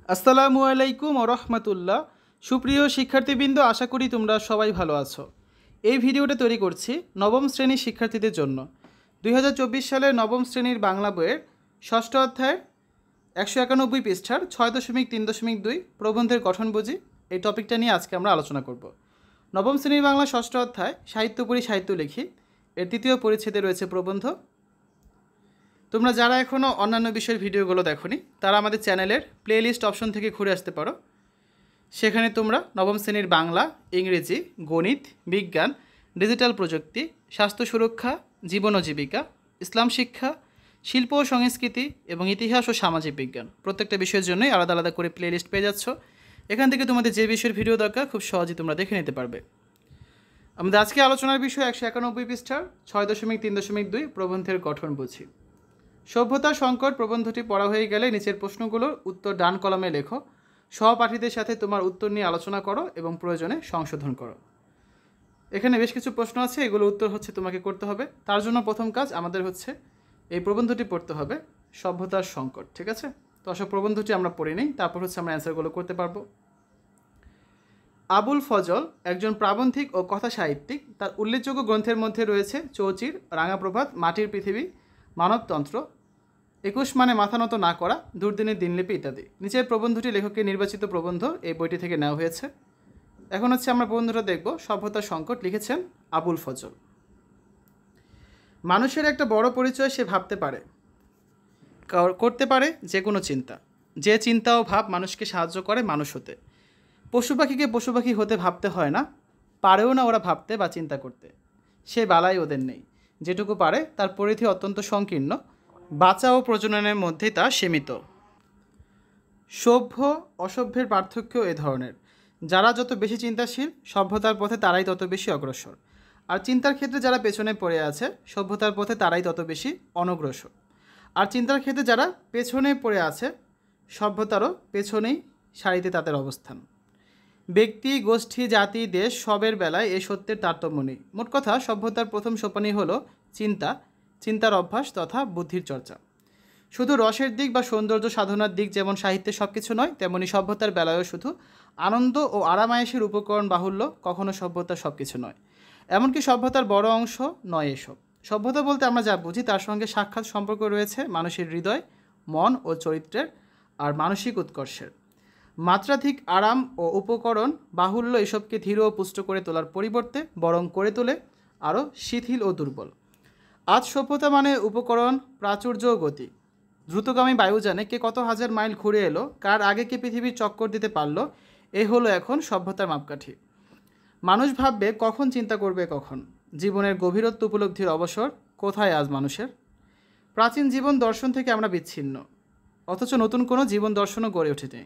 আসসালামু আলাইকুম ওয়া রাহমাতুল্লাহ। সুপ্রিয় শিক্ষার্থীবৃন্দ, আশা করি তোমরা সবাই ভালো আছো। এই ভিডিওটা তৈরি করছি নবম শ্রেণীর শিক্ষার্থীদের জন্য। 2024 সালের নবম শ্রেণীর বাংলা বইয়ের ষষ্ঠ অধ্যায়ের 191 পৃষ্ঠার 6.3.2 প্রবন্ধের গঠন বুঝি এই টপিকটা নিয়ে আজকে আমরা আলোচনা করব। নবম শ্রেণীর বাংলা ষষ্ঠ অধ্যায় সাহিত্য পড়ি সাহিত্য লিখি এর তৃতীয় পরিচ্ছেদে রয়েছে প্রবন্ধ। তোমরা যারা এখনও অন্যান্য বিষয়ের ভিডিওগুলো দেখোনি তারা আমাদের চ্যানেলের প্লেলিস্ট অপশন থেকে ঘুরে আসতে পারো। সেখানে তোমরা নবম শ্রেণীর বাংলা, ইংরেজি, গণিত, বিজ্ঞান, ডিজিটাল প্রযুক্তি, স্বাস্থ্য সুরক্ষা, জীবন ও জীবিকা, ইসলাম শিক্ষা, শিল্প ও সংস্কৃতি এবং ইতিহাস ও সামাজিক বিজ্ঞান প্রত্যেকটা বিষয়ের জন্যই আলাদা আলাদা করে প্লেলিস্ট পেয়ে যাচ্ছ। এখান থেকে তোমাদের যে বিষয়ের ভিডিও দরকার খুব সহজেই তোমরা দেখে নিতে পারবে। আমাদের আজকে আলোচনার বিষয় 191 পৃষ্ঠার 6.3.2 প্রবন্ধের গঠন বুঝি। সভ্যতার সংকট প্রবন্ধটি পড়া হয়ে গেলে নিচের প্রশ্নগুলোর উত্তর ডান কলামে লেখো। সহপাঠীদের সাথে তোমার উত্তর নিয়ে আলোচনা করো এবং প্রয়োজনে সংশোধন করো। এখানে বেশ কিছু প্রশ্ন আছে, এগুলো উত্তর তোমাকে করতে হবে। তার জন্য প্রথম কাজ আমাদের এই প্রবন্ধটি পড়তে হবে, সভ্যতার সংকট। ঠিক আছে, তো আসলে প্রবন্ধটি আমরা পড়ে নিই, তারপর আমরা অ্যান্সারগুলো করতে পারবো। আবুল ফজল একজন প্রাবন্ধিক ও কথা সাহিত্যিক। তার উল্লেখযোগ্য গ্রন্থের মধ্যে রয়েছে চৌচির, রাঙা প্রভাত, মাটির পৃথিবী, মানবতন্ত্র, 21 মানে মাথা নত না করা, দুর্দিনের দিনলিপি ইত্যাদি। নিচের প্রবন্ধটি লেখকের নির্বাচিত প্রবন্ধ এই বইটি থেকে নেওয়া হয়েছে। এখন আমরা প্রবন্ধটা দেখব। সভ্যতার সংকট লিখেছেন আবুল ফজল। মানুষের একটা বড় পরিচয় সে ভাবতে পারে, করতে পারে যে কোনো চিন্তা। যে চিন্তা ও ভাব মানুষকে সাহায্য করে মানুষ হতে। পশু পাখিকে পশু পাখি হতে ভাবতে হয় না, পারেও না ওরা ভাবতে বা চিন্তা করতে। সে বালাই ওদের নেই। যেটুকু পারে তার পরিধি অত্যন্ত সংকীর্ণ, বাঁচা ও প্রজননের মধ্যেই তা সীমিত। সভ্য অসভ্যের পার্থক্য এ ধরনের। যারা যত বেশি চিন্তাশীল সভ্যতার পথে তারাই তত বেশি অগ্রসর, আর চিন্তার ক্ষেত্রে যারা পেছনে পড়ে আছে সভ্যতার পথে তারাই তত বেশি অনগ্রসর। আর চিন্তার ক্ষেত্রে যারা পেছনে পড়ে আছে সভ্যতারও পেছনেই সারিতে তাদের অবস্থান। ব্যক্তি, গোষ্ঠী, জাতি, দেশ সবের বেলায় এ সত্যের তারতম্য নেই। মোট কথা, সভ্যতার প্রথম সোপানই হলো চিন্তা, চিন্তার অভ্যাস তথা বুদ্ধির চর্চা। শুধু রসের দিক বা সৌন্দর্য সাধনার দিক যেমন সাহিত্যে সব কিছু নয়, তেমনি সভ্যতার বেলায়ও শুধু আনন্দ ও আরামায়েশের উপকরণ বাহুল্য কখনো সভ্যতার সব কিছু নয়। এমনকি সভ্যতার বড় অংশ নয় এসব। সভ্যতা বলতে আমরা যা বুঝি তার সঙ্গে সাক্ষাৎ সম্পর্ক রয়েছে মানুষের হৃদয়, মন ও চরিত্রের আর মানসিক উৎকর্ষের। মাত্রাধিক আরাম ও উপকরণ বাহুল্য এসবকে ধীর ও পুষ্ট করে তোলার পরিবর্তে বরং করে তোলে আরও শিথিল ও দুর্বল। আজ সভ্যতা মানে উপকরণ, প্রাচুর্য ও গতি। দ্রুতগামী বায়ুযানে কে কত হাজার মাইল ঘুরে এলো, কার আগে কে পৃথিবীর চক্কর দিতে পারলো, এ হলো এখন সভ্যতার মাপকাঠি। মানুষ ভাববে কখন, চিন্তা করবে কখন। জীবনের গভীরত্ব উপলব্ধির অবসর কোথায় আজ মানুষের? প্রাচীন জীবন দর্শন থেকে আমরা বিচ্ছিন্ন, অথচ নতুন কোনো জীবন দর্শনও গড়ে ওঠেনি।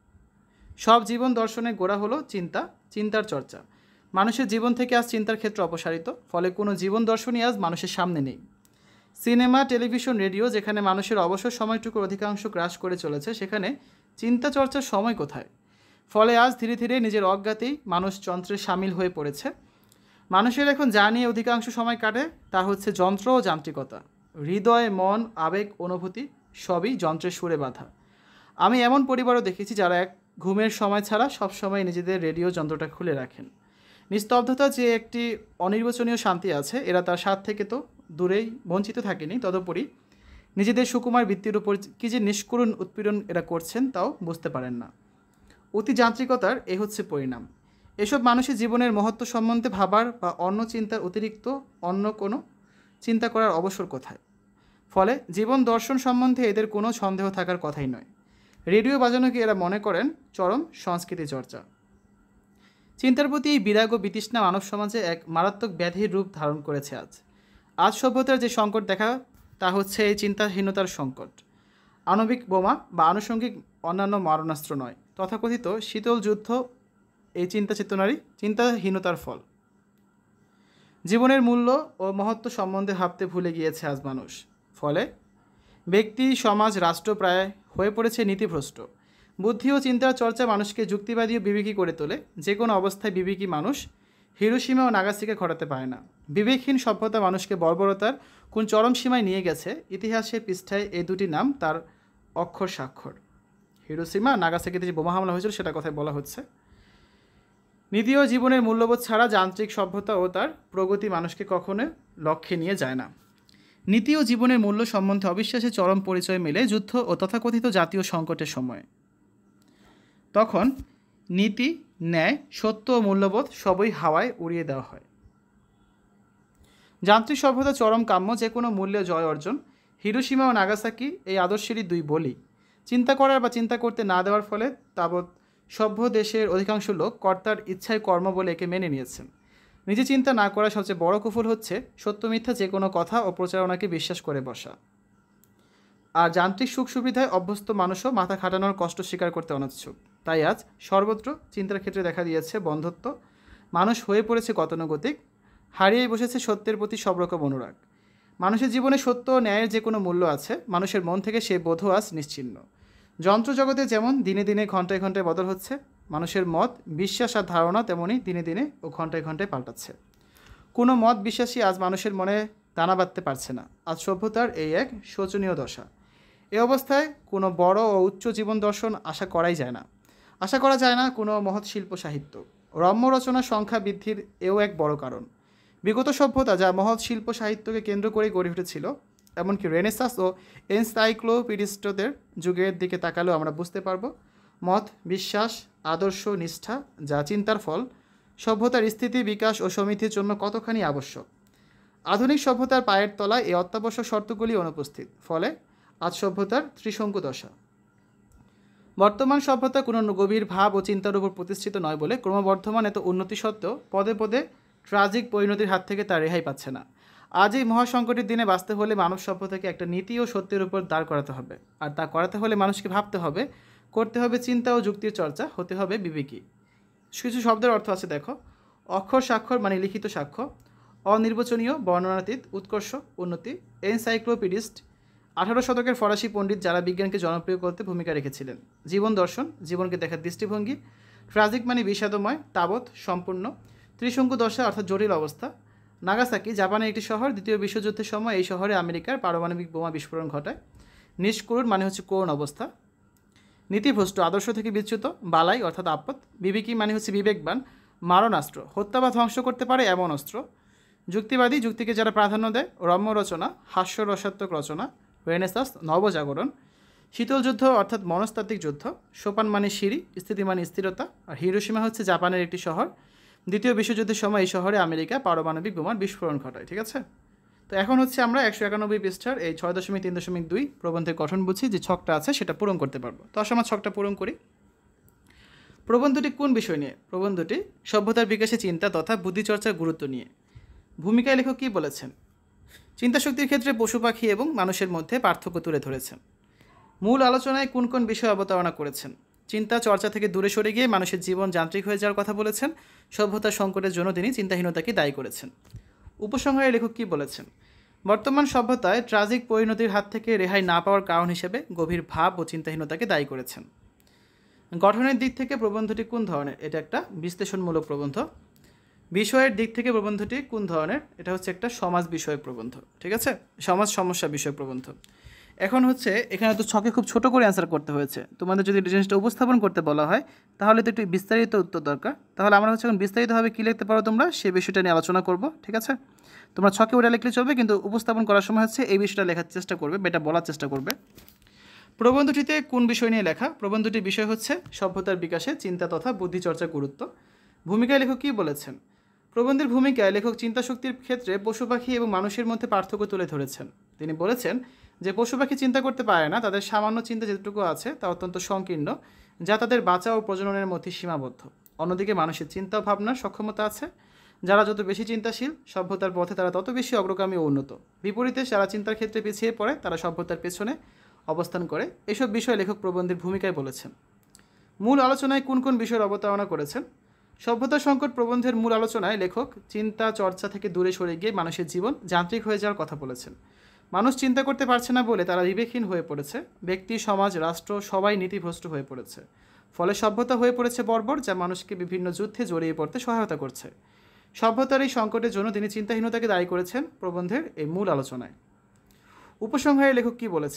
সব জীবন দর্শনের গোড়া হলো চিন্তা, চিন্তার চর্চা। মানুষের জীবন থেকে আজ চিন্তার ক্ষেত্র অপসারিত, ফলে কোনো জীবন দর্শনই আজ মানুষের সামনে নেই। সিনেমা, টেলিভিশন, রেডিও যেখানে মানুষের অবসর সময়টুকুর অধিকাংশ গ্রাস করে চলেছে, সেখানে চিন্তা চর্চার সময় কোথায়? ফলে আজ ধীরে ধীরে নিজের অজ্ঞাতেই মানুষ যন্ত্রে সামিল হয়ে পড়েছে। মানুষের এখন যা নিয়ে অধিকাংশ সময় কাটে তা যন্ত্র ও যান্ত্রিকতা। হৃদয়, মন, আবেগ, অনুভূতি সবই যন্ত্রের সুরে বাঁধা। আমি এমন পরিবারও দেখেছি যারা ঘুমের সময় ছাড়া সবসময় নিজেদের রেডিও যন্ত্রটা খুলে রাখেন। নিস্তব্ধতা যে একটি অনির্বচনীয় শান্তি আছে, এরা তার স্বাদ থেকে তো দূরেই বঞ্চিত থাকেনি, তদুপরি নিজেদের সুকুমার বৃত্তির উপর কী যে নিষ্করুণ উৎপীড়ন এরা করছেন তাও বুঝতে পারেন না। অতি যান্ত্রিকতার এ পরিণাম। এসব মানুষের জীবনের মহত্ব সম্বন্ধে ভাবার বা অন্য চিন্তার অতিরিক্ত অন্য কোনো চিন্তা করার অবসর কোথায়? ফলে জীবন দর্শন সম্বন্ধে এদের কোনো সন্দেহ থাকার কথাই নয়। রেডিও বাজানোকে এরা মনে করেন চরম সংস্কৃতি চর্চা। চিন্তার প্রতি এই বিরাগ ও বিতৃষ্ণা মানব সমাজে এক মারাত্মক ব্যাধির রূপ ধারণ করেছে। আজ সভ্যতার যে সংকট দেখা তা এই চিন্তাহীনতার সংকট। আণবিক বোমা বা আনুষঙ্গিক অন্যান্য মারণাস্ত্র নয়, তথাকথিত শীতল যুদ্ধ এই চিন্তা চেতনারই চিন্তাহীনতার ফল। জীবনের মূল্য ও মহত্ব সম্বন্ধে ভাবতে ভুলে গিয়েছে আজ মানুষ। ফলে ব্যক্তি, সমাজ, রাষ্ট্র প্রায় হয়ে পড়েছে নীতিভ্রষ্ট। বুদ্ধি ও চিন্তার চর্চা মানুষকে যুক্তিবাদী ও বিবেকী করে তোলে। যে কোনো অবস্থায় বিবেকী মানুষ হিরোশিমা ও নাগাসাকি ঘটাতে পারে না। বিবেকহীন সভ্যতা মানুষকে বর্বরতার কোন চরম সীমায় নিয়ে গেছে, ইতিহাসের পৃষ্ঠায় এই দুটি নাম তার অক্ষর স্বাক্ষর। হিরোশিমা নাগাসাকিতে যে বোমা হামলা হয়েছিল সেটা কথাই বলা হচ্ছে। নীতি ও জীবনের মূল্যবোধ ছাড়া যান্ত্রিক সভ্যতা ও তার প্রগতি মানুষকে কখনো লক্ষ্যে নিয়ে যায় না। নীতি ও জীবনের মূল্য সম্বন্ধে অবিশ্বাসের চরম পরিচয় মেলে যুদ্ধ ও তথাকথিত জাতীয় সংকটের সময়। তখন নীতি, ন্যায়, সত্য ও মূল্যবোধ সবই হাওয়ায় উড়িয়ে দেওয়া হয়। যান্ত্রিক সভ্যতা চরম কাম্য, যে কোনো মূল্যে জয় অর্জন। হিরোশিমা ও নাগাসাকি এই আদর্শেরই দুই বলি। চিন্তা করার বা চিন্তা করতে না দেওয়ার ফলে তাবৎ সভ্য দেশের অধিকাংশ লোক কর্তার ইচ্ছায় কর্ম বলে একে মেনে নিয়েছেন। নিজে চিন্তা না করার সবচেয়ে বড় কুফল হচ্ছে সত্য মিথ্যা যে কোনো কথা ও প্রচারণাকে বিশ্বাস করে বসা। আর যান্ত্রিক সুখ সুবিধায় অভ্যস্ত মানুষও মাথা খাটানোর কষ্ট স্বীকার করতে অনিচ্ছুক। তাই আজ সর্বত্র চিন্তার ক্ষেত্রে দেখা দিয়েছে বন্ধত্ব, মানুষ হয়ে পড়েছে গতানুগতিক, হারিয়ে বসেছে সত্যের প্রতি সব রকম অনুরাগ। মানুষের জীবনে সত্য ও ন্যায়ের যে কোনো মূল্য আছে, মানুষের মন থেকে সে বোধও আজ নিশ্চিহ্ন। যন্ত্রজগতে যেমন দিনে দিনে ঘন্টায় ঘন্টায় বদল হচ্ছে, মানুষের মত, বিশ্বাস আর ধারণা তেমনই দিনে দিনে ও ঘন্টায় ঘন্টায় পাল্টাচ্ছে। কোনো মত বিশ্বাসী আজ মানুষের মনে দানা বাঁধতে পারছে না। আজ সভ্যতার এই এক শোচনীয় দশা। এ অবস্থায় কোনো বড় ও উচ্চ জীবন দর্শন আশা করা যায় না কোনো মহৎ শিল্প সাহিত্য। রম্য রচনার সংখ্যা বৃদ্ধির এও এক বড় কারণ। বিগত সভ্যতা যা মহৎ শিল্প সাহিত্যকে কেন্দ্র করেই গড়ে উঠেছিল, এমনকি রেনেসাস ও এনসাইক্লোপিডিস্টদের যুগের দিকে তাকালেও আমরা বুঝতে পারব মত, বিশ্বাস, আদর্শ, নিষ্ঠা যা চিন্তার ফল, সভ্যতার স্থিতি, বিকাশ ও সমৃদ্ধির জন্য কতখানি আবশ্যক। আধুনিক সভ্যতার পায়ের তলায় এই অত্যাবশ্যক শর্তগুলি অনুপস্থিত, ফলে আজ সভ্যতার ত্রিশঙ্কু দশা। বর্তমান সভ্যতা কোনো গভীর ভাব ও চিন্তার উপর প্রতিষ্ঠিত নয় বলে ক্রমবর্ধমান এত উন্নতি সত্ত্বেও পদে পদে ট্রাজিক পরিণতির হাত থেকে তার রেহাই পাচ্ছে না। আজ এই মহাসংকটের দিনে বাঁচতে হলে মানব সভ্যতাকে একটা নীতি ও সত্যের উপর দাঁড় করাতে হবে। আর তা করাতে হলে মানুষকে ভাবতে হবে, করতে হবে চিন্তা ও যুক্তির চর্চা, হতে হবে বিবেকী। কিছু শব্দের অর্থ আছে দেখো। অক্ষর স্বাক্ষর মানে লিখিত সাক্ষ্য, অনির্বচনীয়, বর্ণনাতীত, উৎকর্ষ, উন্নতি। এনসাইক্লোপিডিস্ট 18 শতকের ফরাসি পণ্ডিত যারা বিজ্ঞানকে জনপ্রিয় করতে ভূমিকা রেখেছিলেন। জীবন দর্শন, জীবনকে দেখার দৃষ্টিভঙ্গি। ট্রাজিক মানে বিষাদময়, তাবৎ, সম্পূর্ণ। ত্রিশঙ্কু দশা অর্থাৎ জটিল অবস্থা। নাগাসাকি জাপানের একটি শহর, দ্বিতীয় বিশ্বযুদ্ধের সময় এই শহরে আমেরিকার পারমাণবিক বোমা বিস্ফোরণ ঘটায়। নিষ্করুণ মানে হচ্ছে করুণ অবস্থা। নীতিভ্রষ্ট, আদর্শ থেকে বিচ্যুত। বালাই অর্থাৎ আপদ। বিবেকী মানে হচ্ছে বিবেকবান, মারণাস্ত্র, হত্যা বা ধ্বংস করতে পারে এমন অস্ত্র। যুক্তিবাদী, যুক্তিকে যারা প্রাধান্য দেয়। রম্য রচনা, হাস্যরসাত্মক রচনা। রেনেসাস, নবজাগরণ। শীতল যুদ্ধ অর্থাৎ মনস্তাত্ত্বিক যুদ্ধ। সোপান মানে সিঁড়ি, স্থিতি মানে স্থিরতা। আর হিরোশিমা হচ্ছে জাপানের একটি শহর, দ্বিতীয় বিশ্বযুদ্ধের সময় এই শহরে আমেরিকা পারমাণবিক বোমার বিস্ফোরণ ঘটায়। ঠিক আছে, তো এখন হচ্ছে আমরা 191 পৃষ্ঠার এই 6.3.2 প্রবন্ধের গঠন বুঝি, যে ছকটা আছে সেটা পূরণ করতে পারবো। তো আসলে আমরা ছকটা পূরণ করি। প্রবন্ধটি কোন বিষয় নিয়ে? প্রবন্ধটি সভ্যতার বিকাশে চিন্তা তথা বুদ্ধিচর্চার গুরুত্ব নিয়ে। ভূমিকায় লেখক কী বলেছেন? চিন্তাশক্তির ক্ষেত্রে পশু পাখি এবং মানুষের মধ্যে পার্থক্য তুলে ধরেছেন। মূল আলোচনায় কোন কোন বিষয় অবতারণা করেছেন? চিন্তা চর্চা থেকে দূরে সরে গিয়ে মানুষের জীবন যান্ত্রিক হয়ে যাওয়ার কথা বলেছেন। সভ্যতার সংকটের জন্য তিনি চিন্তাহীনতাকে দায়ী করেছেন। উপসংহারে লেখক কী বলেছেন? বর্তমান সভ্যতায় ট্রাজিক পরিণতির হাত থেকে রেহাই না পাওয়ার কারণ হিসেবে গভীর ভাব ও চিন্তাহীনতাকে দায়ী করেছেন। গঠনের দিক থেকে প্রবন্ধটি কোন ধরনের? এটা একটা বিশ্লেষণমূলক প্রবন্ধ। বিষয়ের দিক থেকে প্রবন্ধটি কোন ধরনের? এটা হচ্ছে একটা সমাজ বিষয়ক প্রবন্ধ। ঠিক আছে, সমাজ সমস্যা বিষয়ক প্রবন্ধ। এখন হচ্ছে এখানে তো ছকে খুব ছোট করে অ্যান্সার করতে হয়েছে। তোমাদের যদি জিনিসটা উপস্থাপন করতে বলা হয় তাহলে তো একটু বিস্তারিত উত্তর দরকার। তাহলে আমরা হচ্ছে এখন বিস্তারিতভাবে কী লিখতে পারো তোমরা সেই বিষয়টা নিয়ে আলোচনা করব। ঠিক আছে, তোমরা ছকে ওটা লিখলে চলবে, কিন্তু উপস্থাপন করার সময় হচ্ছে এই বিষয়টা লেখার চেষ্টা করবে, এটা বলার চেষ্টা করবে। প্রবন্ধটিতে কোন বিষয় নিয়ে লেখা? প্রবন্ধটির বিষয় হচ্ছে সভ্যতার বিকাশে চিন্তা তথা বুদ্ধিচর্চার গুরুত্ব। ভূমিকায় লেখক কী বলেছেন? প্রবন্ধের ভূমিকায় লেখক চিন্তাশক্তির ক্ষেত্রে পশু পাখি এবং মানুষের মধ্যে পার্থক্য তুলে ধরেছেন। তিনি বলেছেন যে পশু পাখি চিন্তা করতে পারে না, তাদের সামান্য চিন্তা যেটুকু আছে তা অত্যন্ত সংকীর্ণ, যা তাদের বাঁচা ও প্রজননের মধ্যে সীমাবদ্ধ। অন্যদিকে মানুষের চিন্তা ও ভাবনার সক্ষমতা আছে, যারা যত বেশি চিন্তাশীল সভ্যতার পথে তারা তত বেশি অগ্রগামী ও উন্নত। বিপরীতে যারা চিন্তার ক্ষেত্রে পিছিয়ে পড়ে তারা সভ্যতার পেছনে অবস্থান করে। এসব বিষয় লেখক প্রবন্ধের ভূমিকায় বলেছেন। মূল আলোচনায় কোন কোন বিষয়ের অবতারণা করেছেন? সভ্যতা সংকট প্রবন্ধের মূল আলোচনায় লেখক চিন্তা চর্চা থেকে দূরে সরে গিয়ে মানুষের জীবন যান্ত্রিক হয়ে যাওয়ার কথা বলেছেন। মানুষ চিন্তা করতে পারছে না বলে তারা বিবেকহীন হয়ে পড়েছে। ব্যক্তি, সমাজ, রাষ্ট্র সবাই নীতিভ্রষ্ট হয়ে পড়েছে। ফলে সভ্যতা হয়ে পড়েছে বর্বর, যা মানুষকে বিভিন্ন যুদ্ধে জড়িয়ে পড়তে সহায়তা করছে। সভ্যতার এই সংকটের জন্য তিনি চিন্তাহীনতাকে দায়ী করেছেন প্রবন্ধের এই মূল আলোচনায়। উপসংহারে লেখক কী বলেছেন?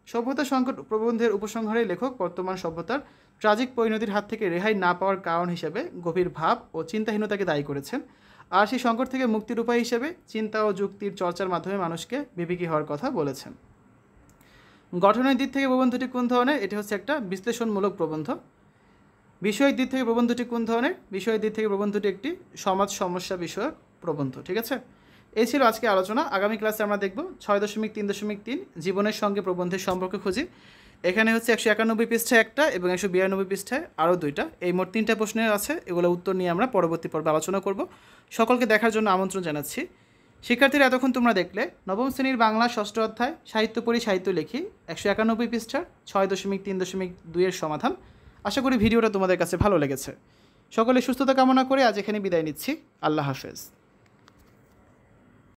সভ্যতা সংকট প্রবন্ধের উপসংহারে লেখক বর্তমান সভ্যতার ট্রাজিক পরিণতির হাত থেকে রেহাই না পাওয়ার কারণ হিসেবে গভীর ভাব ও চিন্তাহীনতাকে দায়ী করেছেন। আর সেই সংকট থেকে মুক্তির উপায় হিসেবে চিন্তা ও যুক্তির চর্চার মাধ্যমে মানুষকে বিবেকী হওয়ার কথা বলেছেন। গঠনের দিক থেকে প্রবন্ধটি কোন ধরনের? এটি হচ্ছে একটা বিশ্লেষণমূলক প্রবন্ধ। বিষয়ের দিক থেকে প্রবন্ধটি কোন ধরনের? বিষয়ের দিক থেকে প্রবন্ধটি একটি সমাজ সমস্যা বিষয়ক প্রবন্ধ। ঠিক আছে, এই ছিল আজকে আলোচনা। আগামী ক্লাসে আমরা দেখব 6.3.3 জীবনের সঙ্গে প্রবন্ধের সম্পর্ক খুঁজি। এখানে হচ্ছে 191 পৃষ্ঠায় একটা এবং 192 পৃষ্ঠায় আরও দুইটা, এই মোট 3টা প্রশ্নের আছে। এগুলো উত্তর নিয়ে আমরা পরবর্তী পর্বে আলোচনা করব। সকলকে দেখার জন্য আমন্ত্রণ জানাচ্ছি। শিক্ষার্থীরা, এতক্ষণ তোমরা দেখলে নবম শ্রেণীর বাংলা 6ষ্ঠ অধ্যায় সাহিত্য পড়ি সাহিত্য লিখি 191 পৃষ্ঠার 6.3.2 এর সমাধান। আশা করি ভিডিওটা তোমাদের কাছে ভালো লেগেছে। সকলে সুস্থতা কামনা করে আজ এখানে বিদায় নিচ্ছি। আল্লাহ হাফেজ।